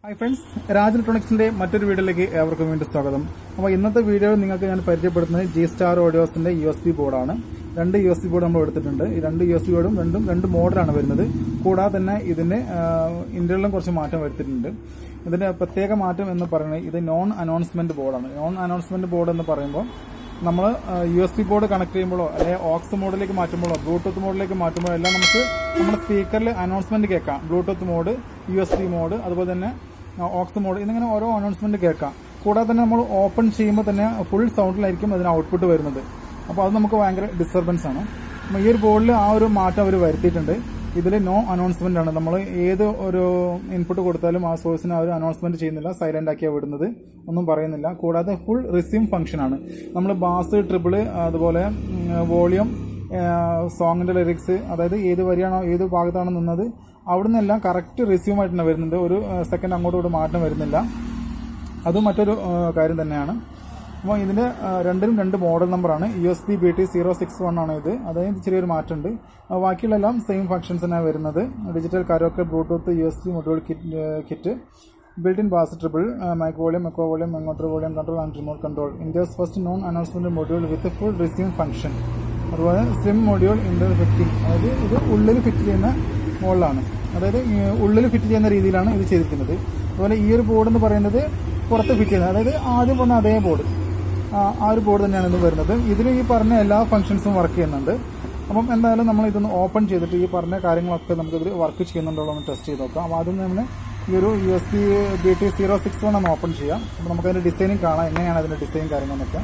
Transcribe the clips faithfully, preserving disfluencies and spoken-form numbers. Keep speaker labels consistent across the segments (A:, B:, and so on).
A: Hi friends, Raj Electronicsന്റെ മറ്റൊരു വീഡിയോയിലേക്ക് ഏവർക്കും വീണ്ടും സ്വാഗതം. അപ്പോൾ ഇന്നത്തെ വീഡിയോയിൽ നിങ്ങൾക്ക് ഞാൻ പരിചയപ്പെടുത്തുന്നത് ജി സ്റ്റാർ ഓഡിയോസിന്റെ യു എസ് ബി ബോർഡാണ്. രണ്ട് യു എസ് ബി ബോർഡ് നമ്മൾ എടുത്തിട്ടുണ്ട്. ഈ രണ്ട് യു എസ് ബി ബോർഡും രണ്ടും രണ്ട് മോഡലാണ് വരുന്നത്. കൂടാതെ തന്നെ ഇതിന് ഇന്റർണലും കുറച്ച് മാറ്റം വരുത്തിയിട്ടുണ്ട്. ഇതിന്റെ പ്രത്യേക മാറ്റം എന്ന് പറയുന്നത് ഇത് നോൺ അനൗൺസ്മെന്റ് ബോർഡാണ്. നോൺ അനൗൺസ്മെന്റ് ബോർഡ് എന്ന് പറയുമ്പോൾ നമ്മൾ U S B board connect ചെയ്യുമ്പോഴോ അല്ലെങ്കിൽ ഓക്സ് മോഡിലേക്ക് മാറ്റുമ്പോഴോ ബ്ലൂടൂത്ത് മോഡിലേക്ക് മാറ്റുമ്പോഴോ എല്ലാം നമുക്ക് നമ്മുടെ സ്പീക്കറിൽ അനൗൺസ്മെന്റ് കേൾക്കാം. Bluetooth mode, U S B mode, അതുപോലെ തന്നെ ഓക്സ് മോഡ് എന്നിങ്ങനെ ഓരോ അനൗൺസ്മെന്റ് കേൾക്കാം. കൂടാതെ തന്നെ നമ്മൾ ഓപ്പൺ ചെയ്യുമ്പോൾ തന്നെ ഫുൾ സൗണ്ടിലായിരിക്കും അതിന് ഔട്ട്പുട്ട് വരുന്നത്. അപ്പോൾ അത് നമുക്ക് ഭയങ്കര ഡിസ്റ്റർബൻസ് ആണ്. ഈ ഒരു ബോർഡിൽ ആ ഒരു മാറ്റം അവർ വരുത്തിയിട്ടുണ്ട്. ഇതിൽ നോ അനൗൺസ്മെന്റ് ആണ്. നമ്മൾ ഏത് ഒരു ഇൻപുട്ട് കൊടുത്താലും ആ സോഴ്സിന് അവർ അനൗൺസ്മെന്റ് ചെയ്യുന്നില്ല, സൈലന്റ് ആക്കിയാണ് വിടുന്നത്, ഒന്നും പറയുന്നില്ല. കൂടാതെ ഫുൾ റിസ്യൂം ഫംഗ്ഷൻ ആണ്. നമ്മൾ ബാസ്, ട്രിപ്പിള്, അതുപോലെ വോളിയം, സോങ്ങിന്റെ ലിറിക്സ്, അതായത് ഏത് വരിയാണോ ഏത് ഭാഗത്താണോ നിന്നത് അവിടെ നിന്നെല്ലാം കറക്റ്റ് റിസ്യൂം ആയിട്ട് തന്നെ വരുന്നുണ്ട്. ഒരു സെക്കൻഡ് അങ്ങോട്ടും ഇങ്ങോട്ട് മാറ്റം വരുന്നില്ല. അതും മറ്റൊരു കാര്യം തന്നെയാണ്. അപ്പോൾ ഇതിന്റെ രണ്ടിലും രണ്ട് മോഡൽ നമ്പറാണ്. U S B B T zero six one ആണ് ഇത്. അതായത് ചെറിയൊരു മാറ്റമുണ്ട്. ബാക്കിയുള്ളെല്ലാം സെയിം ഫംഗ്ഷൻസ് തന്നെയാണ് വരുന്നത്. Digital karaoke, Bluetooth, U S B module kit, built-in bass, triple, uh, mic volume, echo volume, motor volume control and remote control. India's first known announcement module with a full resume function. അതുപോലെ slim module inter fitting, അതായത് ഇത് ഉള്ളിൽ fit ചെയ്യുന്ന മോഡലാണ്. അതായത് ഉള്ളിൽ fit ചെയ്യുന്ന രീതിയിലാണ് ഇത് ചെയ്തിരിക്കുന്നത്. അതുപോലെ ഈ ഒരു ബോർഡ് എന്ന് പറയുന്നത് പുറത്ത് ഫിറ്റ് ചെയ്യുന്നത്, അതായത് ആദ്യം പറഞ്ഞ അതേ ബോർഡ്, ആ ഒരു ബോർഡ് തന്നെയാണ് ഇത് വരുന്നത്. ഇതിൽ ഈ പറഞ്ഞ എല്ലാ ഫംഗ്ഷൻസും വർക്ക് ചെയ്യുന്നുണ്ട്. അപ്പം എന്തായാലും നമ്മൾ ഇതൊന്ന് ഓപ്പൺ ചെയ്തിട്ട് ഈ പറഞ്ഞ കാര്യങ്ങളൊക്കെ നമുക്കിതിൽ വർക്ക് ചെയ്യുന്നുണ്ടോ എന്ന് ടെസ്റ്റ് ചെയ്ത് നോക്കാം. അപ്പോൾ ആദ്യം നമ്മൾ ഈ ഒരു U S B B T zero six one ഒന്ന് ഓപ്പൺ ചെയ്യാം. അപ്പോൾ നമുക്കതിന്റെ ഡിസൈനിങ് കാണാം, എങ്ങനെയാണ് അതിന്റെ ഡിസൈൻ കാര്യങ്ങളെന്നൊക്കെ.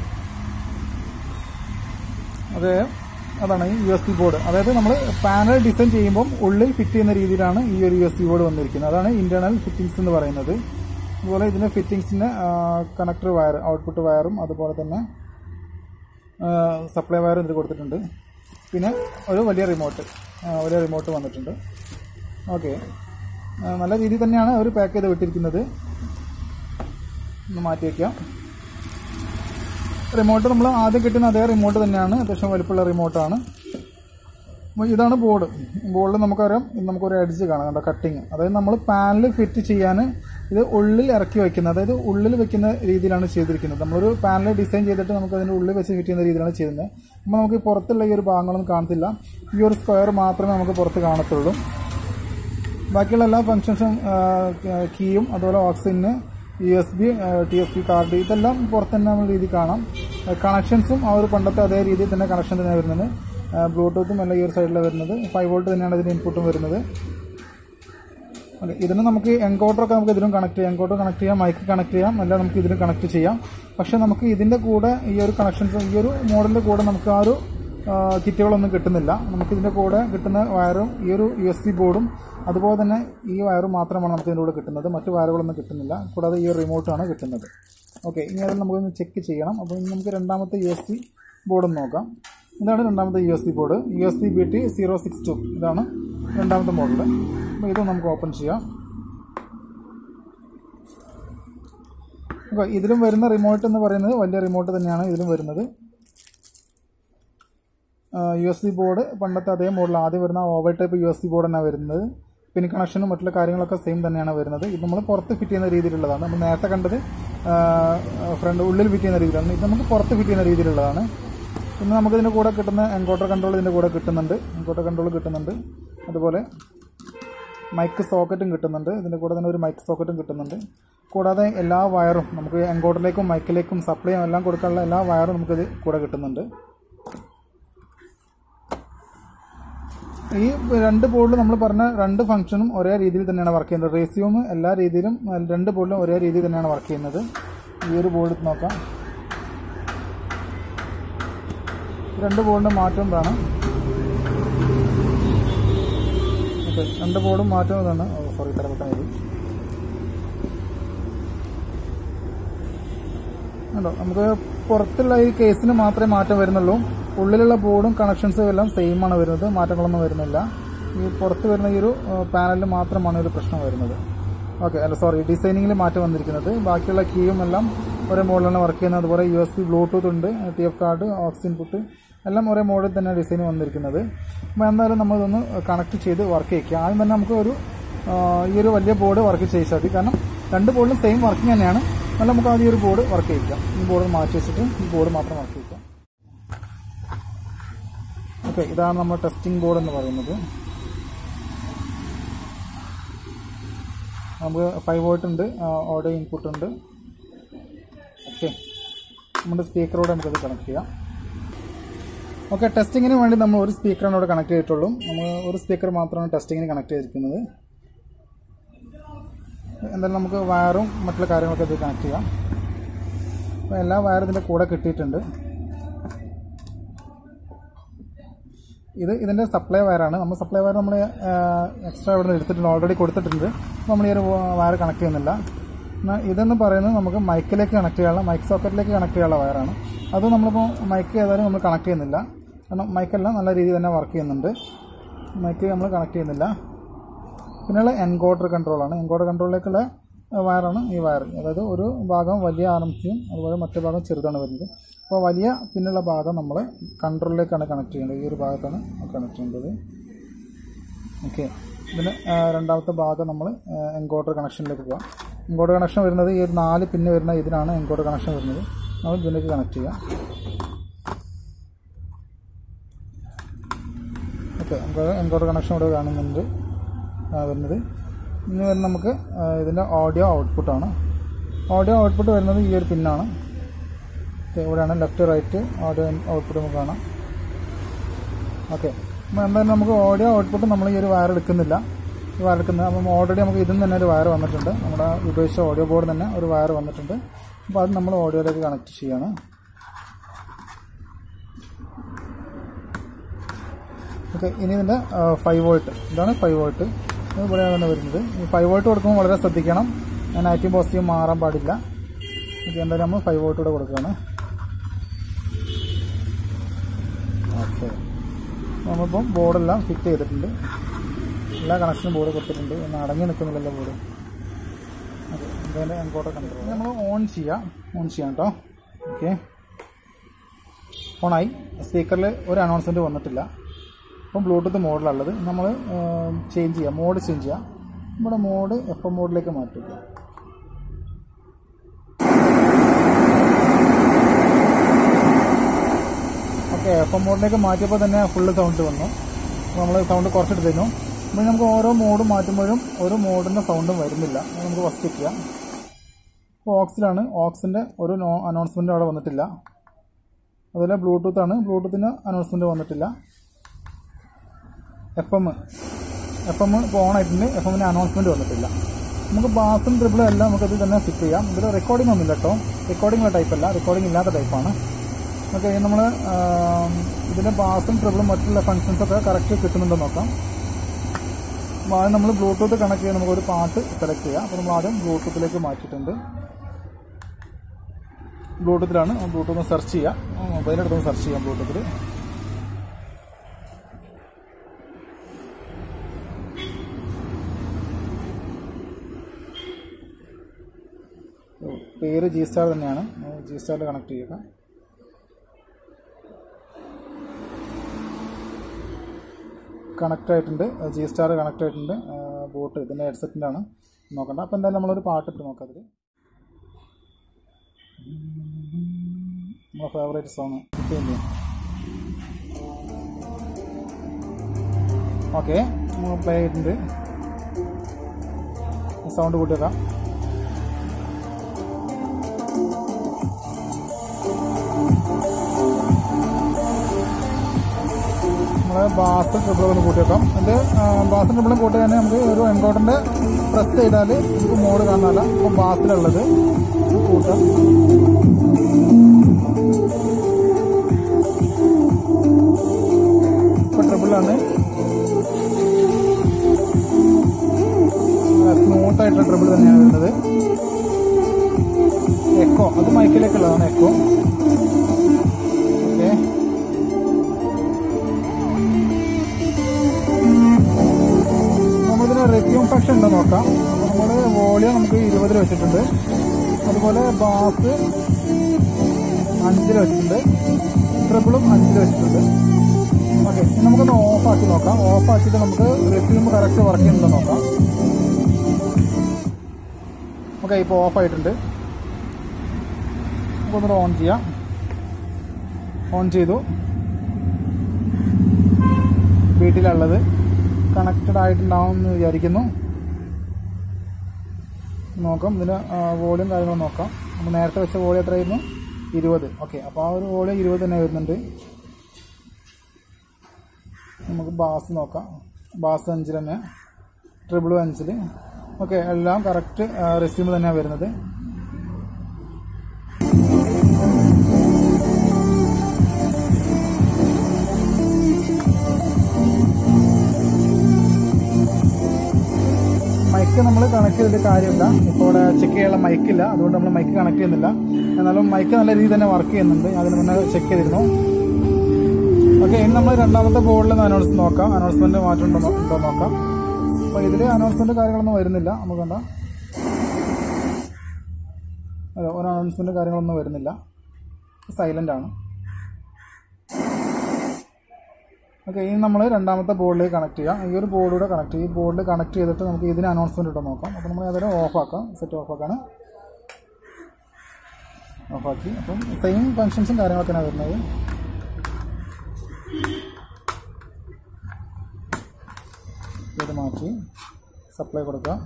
A: അത് അതാണ് ഈ യു എസ് ബി ബോർഡ്. അതായത് നമ്മൾ പാനൽ ഡിസൈൻ ചെയ്യുമ്പോൾ ഉള്ളിൽ ഫിറ്റ് ചെയ്യുന്ന രീതിയിലാണ് ഈ ഒരു യു എസ് ബി ബോർഡ് വന്നിരിക്കുന്നത്. അതാണ് ഇന്റേണൽ ഫിറ്റിംഗ്സ് എന്ന് പറയുന്നത്. അതുപോലെ ഇതിന്റെ ഫിറ്റിംഗ്സിന് കണക്ടർ വയർ, ഔട്ട്പുട്ട് വയറും അതുപോലെ തന്നെ സപ്ലൈ വയറും ഇതിൽ കൊടുത്തിട്ടുണ്ട്. പിന്നെ ഒരു വലിയ റിമോട്ട് വലിയ റിമോട്ട് വന്നിട്ടുണ്ട്. ഓക്കെ, നല്ല രീതിയിൽ തന്നെയാണ് അവർ പാക്ക് ചെയ്ത് വിട്ടിരിക്കുന്നത്. ഒന്ന് മാറ്റി വയ്ക്കാം. റിമോട്ട് നമ്മൾ ആദ്യം കിട്ടുന്ന അതേ റിമോട്ട് തന്നെയാണ്, അത്യാവശ്യം വലിപ്പമുള്ള റിമോട്ടാണ്. അപ്പോൾ ഇതാണ് ബോർഡ്. ബോർഡിൽ നമുക്കറിയാം നമുക്കൊരു എഡ്ജ് കാണാം, കണ്ടോ, കട്ടിങ്. അതായത് നമ്മൾ പാനൽ ഫിറ്റ് ചെയ്യാൻ ഇത് ഉള്ളിൽ ഇറക്കി വയ്ക്കുന്നത്, അതായത് ഉള്ളിൽ വെക്കുന്ന രീതിയിലാണ് ചെയ്തിരിക്കുന്നത്. നമ്മളൊരു പാനൽ ഡിസൈൻ ചെയ്തിട്ട് നമുക്ക് അതിൻ്റെ ഉള്ളിൽ വെച്ച് ഫിറ്റ് ചെയ്യുന്ന രീതിയിലാണ് ചെയ്യുന്നത്. അപ്പോൾ നമുക്ക് പുറത്തുള്ള ഈ ഒരു ഭാഗങ്ങളൊന്നും കാണത്തില്ല. ഈ ഒരു സ്ക്വയർ മാത്രമേ നമുക്ക് പുറത്ത് കാണത്തുള്ളൂ. ബാക്കിയുള്ള എല്ലാ ഫംഗ്ഷൻസും കീയും അതുപോലെ ഓക്സിജന്, U S B, T F P card, ഇതെല്ലാം പുറത്ത് തന്നെ നമ്മൾ രീതി കാണാം. കണക്ഷൻസും ആ ഒരു പണ്ടത്തെ അതേ രീതിയിൽ തന്നെ കണക്ഷൻ തന്നെ വരുന്നത്. ബ്ലൂടൂത്തും എല്ലാം ഈ ഒരു സൈഡിലാണ് വരുന്നത്. ഫൈവ് വോൾട്ട് തന്നെയാണ് ഇതിന് ഇൻപുട്ടും വരുന്നത്. ഓക്കെ, ഇതിന് നമുക്ക് എൻകോഡറൊക്കെ നമുക്ക് ഇതിലും കണക്ട് ചെയ്യാം. എൻകോഡർ കണക്ട് ചെയ്യാം, മൈക്ക് കണക്ട് ചെയ്യാം, എല്ലാം നമുക്ക് ഇതിലും കണക്ട് ചെയ്യാം. പക്ഷെ നമുക്ക് ഇതിന്റെ കൂടെ ഈ ഒരു കണക്ഷൻസ്, ഈ ഒരു മോഡലിന്റെ കൂടെ നമുക്ക് ആ ഒരു കിറ്റുകളൊന്നും കിട്ടുന്നില്ല. നമുക്കിതിന്റെ കൂടെ കിട്ടുന്ന വയറും ഈ ഒരു യു എസ് ബി ബോർഡും അതുപോലെ തന്നെ ഈ വയറും മാത്രമാണ് നമുക്ക് ഇതിൻ്റെ കൂടെ കിട്ടുന്നത്. മറ്റു വയറുകളൊന്നും കിട്ടുന്നില്ല. കൂടാതെ ഈ റിമോട്ടാണ് കിട്ടുന്നത്. ഓക്കെ, ഇനി അത് നമുക്കൊന്ന് ചെക്ക് ചെയ്യണം. അപ്പോൾ ഇനി നമുക്ക് രണ്ടാമത്തെ യു എസ് ബി ബോർഡൊന്ന് നോക്കാം. ഇതാണ് രണ്ടാമത്തെ U S B board, U S B B T zero six two. ഇതാണ് രണ്ടാമത്തെ മോഡൽ. അപ്പോൾ ഇത് നമുക്ക് ഓപ്പൺ ചെയ്യാം. ഓക്കെ, ഇതിലും വരുന്ന റിമോട്ട് എന്ന് പറയുന്നത് വലിയ റിമോട്ട് തന്നെയാണ് ഇതിലും വരുന്നത്. യു എസ് ബി ബോർഡ് പണ്ടത്തെ അതേ മോഡൽ, ആദ്യം വരുന്ന over type U S B board തന്നെയാണ് വരുന്നത്. പിന്നെ കണക്ഷനും മറ്റുള്ള കാര്യങ്ങളൊക്കെ സെയിം തന്നെയാണ് വരുന്നത്. ഇത് നമ്മൾ പുറത്ത് ഫിറ്റ് ചെയ്യുന്ന രീതിയിലുള്ളതാണ്. നമ്മൾ നേരത്തെ കണ്ടത് ഫ്രണ്ട് ഉള്ളിൽ ഫിറ്റ് ചെയ്യുന്ന രീതിയിലാണ്. ഇത് നമുക്ക് പുറത്ത് ഫിറ്റ് ചെയ്യുന്ന രീതിയിലുള്ളതാണ്. പിന്നെ നമുക്കിതിൻ്റെ കൂടെ കിട്ടുന്ന എൻകോഡർ കൺട്രോൾ ഇതിൻ്റെ കൂടെ കിട്ടുന്നുണ്ട്. എൻകോഡർ കൺട്രോൾ കിട്ടുന്നുണ്ട്. അതുപോലെ മൈക്ക് സോക്കറ്റും കിട്ടുന്നുണ്ട്. ഇതിൻ്റെ കൂടെ തന്നെ ഒരു മൈക്ക് സോക്കറ്റും കിട്ടുന്നുണ്ട്. കൂടാതെ എല്ലാ വയറും നമുക്ക് എൻകോഡറിലേക്കും മൈക്കിലേക്കും സപ്ലൈയും എല്ലാം കൊടുക്കാനുള്ള എല്ലാ വയറും നമുക്കിത് കൂടെ കിട്ടുന്നുണ്ട്. ഈ രണ്ട് ബോർഡിൽ നമ്മൾ പറഞ്ഞ രണ്ട് ഫംഗ്ഷനും ഒരേ രീതിയിൽ തന്നെയാണ് വർക്ക് ചെയ്യുന്നത്. റേസിയോം എല്ലാ രീതിയിലും രണ്ട് ബോർഡിലും ഒരേ രീതിയിൽ തന്നെയാണ് വർക്ക് ചെയ്യുന്നത്. ഈ ഒരു ബോർഡ് നോക്കാം. രണ്ട് ബോർഡിന്റെ മാറ്റം എന്താണ്? ഓക്കെ, രണ്ട് ബോർഡും മാറ്റം ഇതാണ്. സോറി, തരപ്പെട്ട ഉണ്ടോ, നമുക്ക് പുറത്തുള്ള ഈ കേസിന് മാത്രമേ മാറ്റം വരുന്നുള്ളൂ. ഉള്ളിലുള്ള ബോർഡും കണക്ഷൻസും എല്ലാം സെയിം ആണ് വരുന്നത്, മാറ്റങ്ങളൊന്നും വരുന്നില്ല. ഈ പുറത്ത് വരുന്ന ഈ ഒരു പാനലിൽ മാത്രമാണ് ഒരു പ്രശ്നം വരുന്നത്. ഓക്കെ, അല്ല സോറി, ഡിസൈനിങ്ങിൽ മാറ്റം വന്നിരിക്കുന്നത്. ബാക്കിയുള്ള കീയും എല്ലാം ഒരേ മോഡലാണ് വർക്ക് ചെയ്യുന്നത്. അതുപോലെ യു എസ് ബി ബ്ലൂടൂത്ത് ഉണ്ട്, T F card, aux input എല്ലാം ഒരേ മോഡിൽ തന്നെ ഡിസൈൻ വന്നിരിക്കുന്നത്. അപ്പോൾ എന്തായാലും നമ്മളിതൊന്ന് കണക്ട് ചെയ്ത് വർക്ക് ചെയ്യിക്കുക. ആദ്യം തന്നെ നമുക്ക് ഒരു ഈ ഒരു വലിയ ബോർഡ് വർക്ക് ചെയ്യിച്ചാൽ മതി. കാരണം രണ്ട് ബോർഡിലും സെയിം വർക്കിംഗ് തന്നെയാണ്. എന്നാൽ നമുക്ക് ആദ്യം ഒരു ബോർഡ് വർക്ക് ചെയ്യിക്കാം. ഈ ബോർഡ് മാറ്റി വെച്ചിട്ട് ഈ ബോർഡ് മാത്രം വർക്ക് ചെയ്യിക്കാം. ഓക്കെ, ഇതാണ് നമ്മുടെ ടെസ്റ്റിംഗ് ബോർഡ് എന്ന് പറയുന്നത്. നമുക്ക് ഫൈവ് വോൾട്ട് ഉണ്ട്, ഓഡിയോ ഇൻപുട്ട് ഉണ്ട്. ഓക്കെ, നമ്മുടെ സ്പീക്കറോടെ നമുക്കത് കണക്ട് ചെയ്യാം. ഓക്കെ, ടെസ്റ്റിങ്ങിന് വേണ്ടി നമ്മൾ ഒരു സ്പീക്കറാണ് ഇവിടെ കണക്ട് ചെയ്തിട്ടുള്ളൂ. നമ്മൾ ഒരു സ്പീക്കർ മാത്രമാണ് ടെസ്റ്റിങ്ങിന് കണക്ട് ചെയ്തിരിക്കുന്നത്. എന്തായാലും നമുക്ക് വയറും മറ്റുള്ള കാര്യങ്ങളൊക്കെ ഇത് കണക്ട് ചെയ്യാം. അപ്പോൾ എല്ലാ വയറും ഇതിൻ്റെ കൂടെ കിട്ടിയിട്ടുണ്ട്. ഇത് ഇതിൻ്റെ സപ്ലൈ വയറാണ്. നമ്മൾ സപ്ലൈ വയർ നമ്മൾ എക്സ്ട്രാ ഇവിടെ നിന്ന് എടുത്തിട്ടുണ്ട്, ഓൾറെഡി കൊടുത്തിട്ടുണ്ട്. അപ്പോൾ നമ്മൾ ഈ ഒരു വയർ കണക്ട് ചെയ്യുന്നില്ല. എന്നാൽ ഇതെന്ന് പറയുന്നത് നമുക്ക് മൈക്കിലേക്ക് കണക്ട് ചെയ്യാനുള്ള, മൈക്ക് സോക്കറ്റിലേക്ക് കണക്ട് ചെയ്യാനുള്ള വയറാണ്. അതും നമ്മളിപ്പോൾ മൈക്ക് ഏതായാലും നമ്മൾ കണക്ട് ചെയ്യുന്നില്ല, കാരണം മൈക്കെല്ലാം നല്ല രീതിയിൽ തന്നെ വർക്ക് ചെയ്യുന്നുണ്ട്. മൈക്ക് നമ്മൾ കണക്ട് ചെയ്യുന്നില്ല. പിന്നെയുള്ള എൻകോഡർ കൺട്രോളാണ്. എൻകോഡർ കൺട്രോളിലേക്കുള്ള വയറാണ് ഈ വയർ. അതായത് ഒരു ഭാഗം വലിയ ആർ എം സിയും അതുപോലെ മറ്റേ ഭാഗം ചെറുതാണ് വരുന്നത്. അപ്പോൾ വലിയ പിന്നുള്ള ഭാഗം നമ്മൾ കൺട്രോളിലേക്കാണ് കണക്ട് ചെയ്യേണ്ടത്. ഈ ഒരു ഭാഗത്താണ് കണക്ട് ചെയ്യേണ്ടത്. ഓക്കെ, ഇതിന് രണ്ടാമത്തെ ഭാഗം നമ്മൾ എൻകോഡർ കണക്ഷനിലേക്ക് പോകാം. എൻകോഡർ കണക്ഷൻ വരുന്നത് ഈ ഒരു നാല് പിന്ന് വരുന്ന ഇതിനാണ് എൻകോഡർ കണക്ഷൻ വരുന്നത്. നമ്മൾ ഇതിലേക്ക് കണക്ട് ചെയ്യാം. ഓക്കെ, നമുക്ക് എൻകോഡർ കണക്ഷൻ ഇവിടെ കാണുന്നുണ്ട് വരുന്നത്. ഇനി വരുന്നത് നമുക്ക് ഇതിൻ്റെ ഓഡിയോ ഔട്ട്പുട്ടാണ്. ഓഡിയോ ഔട്ട്പുട്ട് വരുന്നത് ഈ ഒരു പിന്നാണ്. ഇവിടെയാണ് ലെഫ്റ്റ് റൈറ്റ് ഓഡിയോ ഔട്ട്പുട്ട് നമുക്ക് കാണാം. ഓക്കെ, അപ്പോൾ എന്തായാലും നമുക്ക് ഓഡിയോ ഔട്ട്പുട്ട് നമ്മൾ ഈ ഒരു വയർ എടുക്കുന്നില്ല. ഈ വയർ എടുക്കുന്നത് അപ്പം ഓൾറെഡി നമുക്ക് ഇതിൽ നിന്ന് തന്നെ ഒരു വയർ വന്നിട്ടുണ്ട്. നമ്മുടെ ഉപയോഗിച്ച ഓഡിയോ ബോർഡ് തന്നെ ഒരു വയർ വന്നിട്ടുണ്ട്. അപ്പോൾ അത് നമ്മൾ ഓഡിയോയിലേക്ക് കണക്ട് ചെയ്യാണ്. ഓക്കെ, ഇനി ഇതിൻ്റെ ഫൈവ് വോൾട്ട്, ഇതാണ് ഫൈവ് വോൾട്ട്. ഇവിടെയാണ് വരുന്നത്. ഈ ഫൈവ് വോൾട്ട് കൊടുക്കുമ്പോൾ വളരെ ശ്രദ്ധിക്കണം, നെഗറ്റീവ് പോസിറ്റീവ് മാറാൻ പാടില്ല. ഓക്കെ, എന്തായാലും നമ്മൾ ഫൈവ് വോൾട്ട് കൂടെ കൊടുക്കുകയാണ്. ഓക്കെ, നമ്മളിപ്പം ബോർഡെല്ലാം ഫിറ്റ് ചെയ്തിട്ടുണ്ട്. എല്ലാ കണക്ഷനും ബോർഡ് കൊടുത്തിട്ടുണ്ട്. ഒന്ന് അടങ്ങി നിൽക്കുന്നില്ലല്ലോ ബോർഡ്. ഓക്കെ, എന്തായാലും എൻകോഡർ കൺട്രോൾ നമ്മൾ ഓൺ ചെയ്യാം. ഓൺ ചെയ്യാം കേട്ടോ. ഓക്കെ, ഓണായി. സ്പീക്കറിൽ ഒരു അനൗൺസ്മെൻറ്റ് വന്നിട്ടില്ല. അപ്പം ബ്ലൂടൂത്ത് മോഡിലുള്ളത് നമ്മൾ ചേഞ്ച് ചെയ്യാം, മോഡ് ചേഞ്ച് ചെയ്യാം. നമ്മുടെ മോഡ് എഫ് എം മോഡിലേക്ക് മാറ്റുക. ഓക്കെ, എഫ് എം മോഡിലേക്ക് മാറ്റിയപ്പോൾ തന്നെ ഫുള്ള് സൗണ്ട് വന്നു. നമ്മൾ സൗണ്ട് കുറച്ചെടുത്തിരുന്നു. അപ്പോൾ നമുക്ക് ഓരോ മോഡ് മാറ്റുമ്പോഴും ഓരോ മോഡിൻ്റെ സൗണ്ടും വരുന്നില്ല. നമുക്ക് ഫസ്റ്റ് ചെക്ക് ചെയ്യാം. ഇപ്പോൾ ഓക്സിലാണ്. ഓക്സിൻ്റെ ഒരു നോ അനൗൺസ്മെൻറ്റ് അവിടെ വന്നിട്ടില്ല. അതുപോലെ ബ്ലൂടൂത്താണ്. ബ്ലൂടൂത്തിന് അനൗൺസ്മെൻറ്റ് വന്നിട്ടില്ല. എഫ് എം എഫ് എം ഇപ്പോൾ ഓൺ ആയിട്ടുണ്ട്. എഫ് എമ്മിന് അനൗൺസ്മെൻറ്റ് വന്നിട്ടില്ല. നമുക്ക് ബാസും ട്രിപ്പിളും എല്ലാം നമുക്കത് തന്നെ ഫിറ്റ് ചെയ്യാം. ഇതിൽ റെക്കോർഡിംഗ് ഒന്നുമില്ല കേട്ടോ. റെക്കോർഡിംഗ് ടൈപ്പല്ല, റെക്കോർഡിംഗ് ഇല്ലാത്ത ടൈപ്പാണ്. ഓക്കെ, നമ്മൾ ഇതിൻ്റെ ബാസും ട്രിപ്പിളും മറ്റുള്ള ഫങ്ഷൻസൊക്കെ കറക്റ്റ് കിട്ടുന്നുണ്ടോ നോക്കാം. അപ്പോൾ ആദ്യം നമ്മൾ ബ്ലൂടൂത്ത് കണക്ട് ചെയ്യാൻ നമുക്കൊരു പാട്ട് സെലക്ട് ചെയ്യാം. അപ്പോൾ നമ്മൾ ആദ്യം ബ്ലൂടൂത്തിലേക്ക് മാറ്റിയിട്ടുണ്ട്. ബ്ലൂടൂത്തിലാണ്. ബ്ലൂടൂത്ത് സെർച്ച് ചെയ്യാം. മൊബൈലെടുത്തൊന്ന് സെർച്ച് ചെയ്യാം ബ്ലൂടൂത്തിൽ. പേര് ജി സ്റ്റാർ തന്നെയാണ്. ജി സ്റ്റാറിൽ കണക്ട് ചെയ്യുക. കണക്ട് ആയിട്ടുണ്ട്. ജി സ്റ്റാർ കണക്ട് ആയിട്ടുണ്ട്. ബോട്ട് ഇതിൻ്റെ ഹെഡ്സെറ്റിൻ്റെ ആണ്, നോക്കണ്ട. അപ്പോൾ എന്തായാലും നമ്മളൊരു പാട്ടിട്ട് നോക്കാം. അതിൽ നമ്മളെ ഫേവറേറ്റ് സോങ് ഓക്കെ പ്ലേ ചെയ്തിട്ടുണ്ട്. സൗണ്ട് കൂട്ടി വെക്കാം. നമ്മൾ ബാസ് ട്രിപ്പിൾ ഒന്ന് കൂട്ടി വെക്കാം. ഇത് ബാസ് ട്രിപ്പിളും കൂട്ടി തന്നെ നമുക്ക് ഒരു എൻകോഡറിൻ്റെ പ്രസ് ചെയ്താൽ നമുക്ക് മോഡ് കാണാനല്ല. ഇപ്പം ബാസിലുള്ളത് കൂട്ടാം. ഇപ്പം ട്രിപ്പിളാണ്. സ്മൂത്തായിട്ടുള്ള ട്രിപ്പിൾ തന്നെയാണ് വരുന്നത്. എക്കോ അത് മൈക്കിലേക്കുള്ളതാണ്. Echo okay. നമ്മളിതിന് റെസ്യൂം ഫംഗ്ഷൻ ഉണ്ടോ നോക്കാം. നമ്മൾ വോളിയം നമുക്ക് ഇരുപതിൽ വെച്ചിട്ടുണ്ട്. അതുപോലെ ബാസ് അഞ്ചിൽ വെച്ചിട്ടുണ്ട്. ട്രിപ്പിളും അഞ്ചിൽ വെച്ചിട്ടുണ്ട്. ഓക്കെ, നമുക്കൊന്ന് ഓഫാക്കി നോക്കാം. ഓഫാക്കിയിട്ട് നമുക്ക് റെസ്യൂം കറക്റ്റ് വർക്ക് ചെയ്യുന്നുണ്ടോ നോക്കാം. ഓക്കെ, ഇപ്പോൾ ഓഫായിട്ടുണ്ട്. നമുക്കൊന്നുകൂടെ ഓൺ ചെയ്യാം. ഓൺ ചെയ്തു. വീട്ടിലുള്ളത് കണക്റ്റഡ് ആയിട്ടുണ്ടാവും എന്ന് വിചാരിക്കുന്നു. നോക്കാം, ഇതിന് വോളിയം കാര്യങ്ങളും നോക്കാം. നമ്മൾ നേരത്തെ വെച്ച വോളിയം എത്രയായിരുന്നു? ഇരുപത്. ഓക്കെ, അപ്പോൾ ആ ഒരു വോളിയം ഇരുപത് തന്നെ വരുന്നുണ്ട്. നമുക്ക് ബാസ് നോക്കാം. ബാസ് അഞ്ചിൽ തന്നെ, ട്രിപ്പിളും അഞ്ചിൽ. ഓക്കെ, എല്ലാം കറക്റ്റ് റെസ്യൂം തന്നെയാണ് വരുന്നത്. മൈക്ക് നമ്മൾ കണക്ട് ചെയ്തിട്ട് കാര്യമില്ല. ഇപ്പോൾ ഇവിടെ ചെക്ക് ചെയ്യാനുള്ള മൈക്കില്ല, അതുകൊണ്ട് നമ്മൾ മൈക്ക് കണക്ട് ചെയ്യുന്നില്ല. എന്നാലും മൈക്ക് നല്ല രീതിയിൽ തന്നെ വർക്ക് ചെയ്യുന്നുണ്ട്. അതിന് മുന്നേ ചെക്ക് ചെയ്തിരുന്നു. ഓക്കെ, ഇനി നമ്മൾ രണ്ടാമത്തെ ബോർഡിൽ നിന്ന് അനൗൺസ് നോക്കാം. അനൗൺസ്മെന്റ് മാറ്റം ഉണ്ടോ ഉണ്ടോ നോക്കാം. അപ്പോൾ ഇതിൽ അനൗൺസ്മെന്റ് കാര്യങ്ങളൊന്നും വരുന്നില്ല. നമുക്ക് കണ്ട അതെ, ഒരു അനൗൺസ്മെന്റ് കാര്യങ്ങളൊന്നും വരുന്നില്ല. സൈലന്റ് ആണ്. ഓക്കെ, ഇനി നമ്മൾ രണ്ടാമത്തെ ബോർഡിലേക്ക് കണക്ട് ചെയ്യാം. ഈ ഒരു ബോർഡിലൂടെ കണക്ട് ചെയ്യും. ഈ ബോർഡിൽ കണക്ട് ചെയ്തിട്ട് നമുക്ക് ഇതിന് അനൗൺസ്മെന്റ് ഇട്ട് നോക്കാം. അപ്പോൾ നമ്മൾ അതൊരു ഓഫാക്കാം. സെറ്റ് ഓഫാക്കാണ്. ഓഫാക്കി. അപ്പം സെയിം ഫങ്ഷൻസും കാര്യങ്ങളൊക്കെയാണ് വരുന്നത്. ഇത് മാറ്റി സപ്ലൈ കൊടുക്കുക.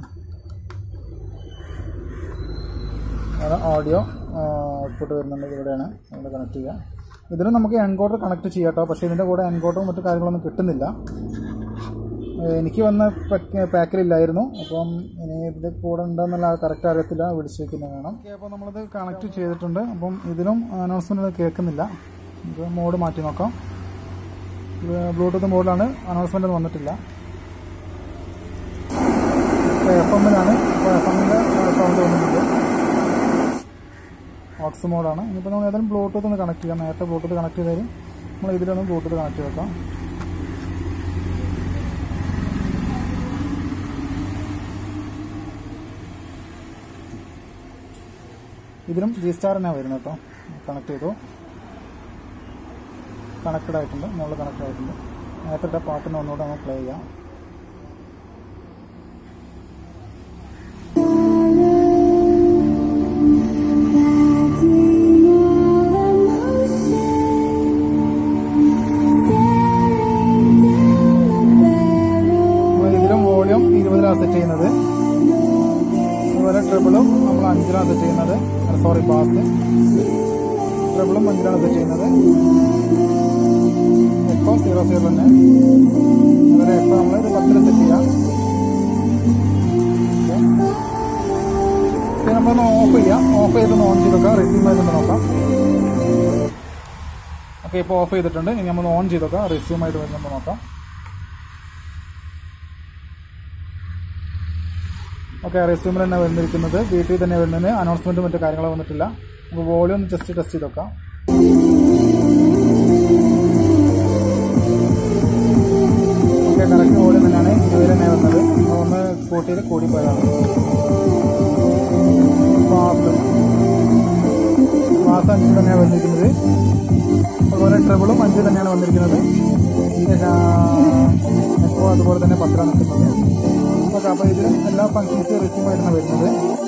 A: ഓഡിയോ ഔട്ട്പുട്ട് വരുന്നുണ്ട്. ഇവിടെയാണ് നമ്മൾ കണക്ട് ചെയ്യുക. ഇതിന് നമുക്ക് എൻകോഡർ കണക്ട് ചെയ്യാം കേട്ടോ. പക്ഷേ ഇതിൻ്റെ കൂടെ എൻകോഡറും മറ്റു കാര്യങ്ങളൊന്നും കിട്ടുന്നില്ല. എനിക്ക് വന്ന പാക്കിലില്ലായിരുന്നു. അപ്പം ഇനി ഇതിൻ്റെ കൂടെ ഉണ്ടെന്നുള്ള കറക്റ്റ് അറിയത്തില്ല. വിളിച്ചേക്കുന്നത് വേണം. ഓക്കെ, അപ്പോൾ നമ്മളിത് കണക്ട് ചെയ്തിട്ടുണ്ട്. അപ്പം ഇതിലും അനൗൺസ്മെൻറ്റ് കേൾക്കുന്നില്ല. ഇത് മോഡ് മാറ്റി നോക്കാം. ബ്ലൂടൂത്ത് മോഡിലാണ്. അനൗൺസ്മെൻറ്റ് വന്നിട്ടില്ല. എഫ് എമ്മിലാണ്. ഇപ്പോൾ എഫ് എമ്മിൻ്റെ സൗണ്ട് വന്നിട്ടുണ്ട്. ഓക്സ് മോഡാണ്. ഇനിയിപ്പോൾ നമ്മൾ ഏതായാലും ബ്ലൂടൂത്ത് ഒന്ന് കണക്ട് ചെയ്യാം. നേരത്തെ ബ്ലൂടൂത്ത് കണക്ട് ചെയ്താലും നമ്മൾ ഇതിലൊന്ന് ബ്ലൂടൂത്ത് കണക്ട് ചെയ്തേക്കാം. ഇതിലും ജി സ്റ്റാർ തന്നെയാണ് വരുന്നത് കേട്ടോ. കണക്ട് ചെയ്തു. കണക്റ്റഡ് ആയിട്ടുണ്ട്. മുകളിൽ കണക്ട് ആയിട്ടുണ്ട്. നേരത്തെ പാട്ടിന് ഒന്നുകൂടെ നമുക്ക് പ്ലേ ചെയ്യാം. സെറ്റ് ചെയ്യുന്നത് അതുപോലെ ട്രിപ്പിളും നമ്മൾ അഞ്ചിലാണ് സെറ്റ് ചെയ്യുന്നത്. സോറി, ബാസ് ട്രിപ്പിളും അഞ്ചിലാണ് സെറ്റ് ചെയ്യുന്നത്. എക്കോ സീറോ സീറോ തന്നെ. അതുപോലെ എക്കോ നമ്മൾ ഒരു പത്തിൽ സെറ്റ് ചെയ്യാം. പിന്നെ നമ്മളൊന്ന് ഓഫ് ചെയ്യാം. ഓഫ് ചെയ്തൊന്ന് ഓൺ ചെയ്ത് നോക്കാം. റിസീവ് ആയിട്ടൊന്ന് നോക്കാം. ഓക്കെ, ഇപ്പോൾ ഓഫ് ചെയ്തിട്ടുണ്ട്. ഇനി നമ്മൾ ഓൺ ചെയ്ത് നോക്കാം. റിസീവ് ആയിട്ട് വരുന്നുണ്ടോ നോക്കാം. ഓക്കെ, റെസ്യൂമിൽ തന്നെ വന്നിരിക്കുന്നത്. വീട്ടിൽ തന്നെ വരുന്നതിന് അനൗൺസ്മെൻറ്റും മറ്റു കാര്യങ്ങളോ വന്നിട്ടില്ല. നമുക്ക് വോളിയം ജസ്റ്റ് ടെസ്റ്റ് ചെയ്ത് നോക്കാം. ഓക്കെ, കറക്റ്റ് വോളിയം തന്നെയാണ്. ഇരുപത് തന്നെ വന്നത്. ഒന്ന് കൂട്ടിയിൽ കൂടിപ്പോയതാണ്. ബാസ് ബാസ് അഞ്ച് തന്നെയാണ് വന്നിരിക്കുന്നത്. അതുപോലെ ട്രിപ്പിളും അഞ്ച് തന്നെയാണ് വന്നിരിക്കുന്നത്. എക്കോ അതുപോലെ തന്നെ പത്താണ് നിൽക്കുന്നത്. ഓക്കെ, അപ്പോൾ ഇതിൽ എല്ലാ ഫങ്ഷൻസും റിസീവ് ആയിട്ടാണ് വരുന്നത്.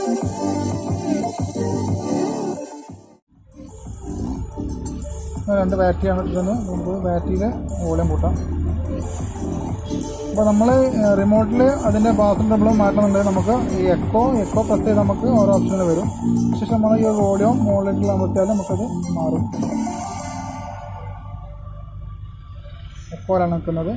A: രണ്ട് ബാറ്ററിയാണ് എടുക്കുന്നത്. നമുക്ക് ബാറ്ററിയിൽ വോളിയം കൂട്ടാം. അപ്പോൾ നമ്മൾ റിമോട്ടിൽ അതിൻ്റെ ബാസും ട്രിപ്പിളും മാറ്റണമെന്നുണ്ടെങ്കിൽ നമുക്ക് ഈ എക്കോ എക്കോ പ്രസ് ചെയ്ത് നമുക്ക് ഓരോ ഓപ്ഷനിൽ വരും. ശേഷം നമ്മൾ ഈ വോളിയം മുകളിലേക്ക് അമർത്തിയാൽ നമുക്കത് മാറും. എക്കോയിലാണ് നിൽക്കുന്നത്.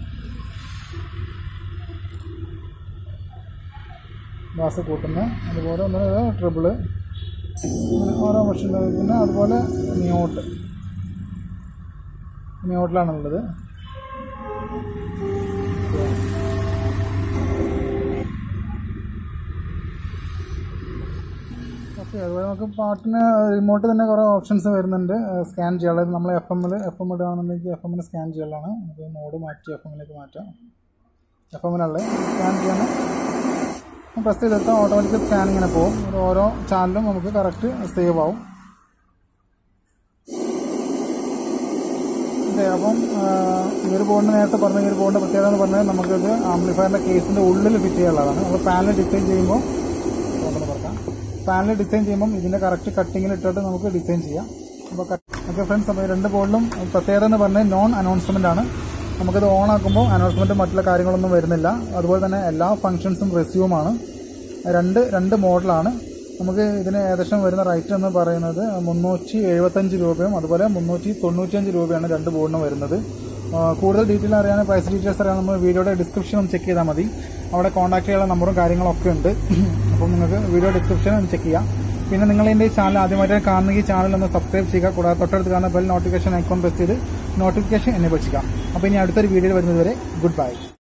A: ബാസ് കൂട്ടുന്നത്. അതുപോലെ ഒന്ന് ട്രിപ്പിള് ഓരോ ഓപ്ഷൻ. പിന്നെ അതുപോലെ മ്യൂട്ട് മ്യൂട്ടിലാണുള്ളത്. ഓക്കെ, അതുപോലെ നമുക്ക് പാട്ടിന് റിമോട്ട് തന്നെ കുറേ ഓപ്ഷൻസ് വരുന്നുണ്ട്. സ്കാൻ ചെയ്യാനുള്ളത് നമ്മൾ എഫ് എമ്മിൽ എഫ് എം ഇടുകയാണെന്നുണ്ടെങ്കിൽ എഫ് എമ്മിന് സ്കാൻ ചെയ്യാനുള്ളതാണ്. നമുക്ക് മോഡ് മാറ്റി എഫ് എമ്മിലേക്ക് മാറ്റാം. എഫ് എമ്മിനുള്ളത് സ്കാൻ ചെയ്യാൻ പ്രസ് ചെയ്തെടുത്താൽ ഓട്ടോമാറ്റിക് സ്കാൻ ഇങ്ങനെ പോകും. ഓരോ ചാനലും നമുക്ക് കറക്റ്റ് സേവ് ആവും. അതെ, അപ്പം ഈ ഒരു ബോർഡിന് നേരത്തെ പറഞ്ഞ ഈ ഒരു ബോർഡിൻ്റെ പ്രത്യേകത എന്ന് പറഞ്ഞാൽ നമുക്കത് ആംപ്ലിഫയറിൻ്റെ കേസിൻ്റെ ഉള്ളിൽ ഫിറ്റ് ചെയ്യാനുള്ളതാണ്. നമ്മൾ പാനൽ ഡിസൈൻ ചെയ്യുമ്പോൾ ഓട്ടോന്ന് പറയാം. പാനൽ ഡിസൈൻ ചെയ്യുമ്പോൾ ഇതിന്റെ കറക്റ്റ് കട്ടിങ്ങിൽ ഇട്ടിട്ട് നമുക്ക് ഡിസൈൻ ചെയ്യാം. അപ്പോൾ ഓക്കെ ഫ്രണ്ട്സ്, അപ്പോൾ രണ്ട് ബോർഡിലും പ്രത്യേകത എന്ന് പറഞ്ഞാൽ നോൺ അനൗൺസ്മെന്റ് ആണ്. നമുക്കിത് ഓൺ ആക്കുമ്പോൾ അനൗൺസ്മെന്റ് മറ്റുള്ള കാര്യങ്ങളൊന്നും വരുന്നില്ല. അതുപോലെ തന്നെ എല്ലാ ഫംഗ്ഷൻസും റെസ്യൂമാണ്. രണ്ട് രണ്ട് മോഡലാണ്. നമുക്ക് ഇതിന് ഏകദേശം വരുന്ന റേറ്റ് എന്ന് പറയുന്നത് മുന്നൂറ്റി എഴുപത്തഞ്ച് രൂപയും അതുപോലെ മുന്നൂറ്റി തൊണ്ണൂറ്റിയഞ്ച് രൂപയാണ് രണ്ട് ബോർഡിനും വരുന്നത്. കൂടുതൽ ഡീറ്റെയിൽ അറിയാൻ പ്രൈസ് ഡീറ്റെയിൽസ് അറിയാൻ നമ്മൾ വീഡിയോയുടെ ഡിസ്ക്രിപ്ഷൻ ഒന്ന് ചെക്ക് ചെയ്താൽ മതി. അവിടെ കോൺടാക്ട് ചെയ്യാനുള്ള നമ്പറും കാര്യങ്ങളൊക്കെ ഉണ്ട്. അപ്പം നിങ്ങൾക്ക് വീഡിയോ ഡിസ്ക്രിപ്ഷൻ ഒന്ന് ചെക്ക് ചെയ്യാം. പിന്നെ നിങ്ങൾ എൻ്റെ ഈ ചാനൽ ആദ്യമായിട്ട് കാണുന്ന ഈ ചാനൽ ഒന്ന് സബ്സ്ക്രൈബ് ചെയ്യുക. കൂടാതെ തൊട്ടടുത്ത് കാണുന്ന ബെൽ നോട്ടിഫിക്കേഷൻ ഐക്കോൺ പ്രസ് ചെയ്ത് നോട്ടിഫിക്കേഷൻ എന്നെ വെച്ചിരിക്കാം. അപ്പോൾ ഇനി അടുത്തൊരു വീഡിയോയിൽ വരുന്നത് വരെ ഗുഡ് ബൈ.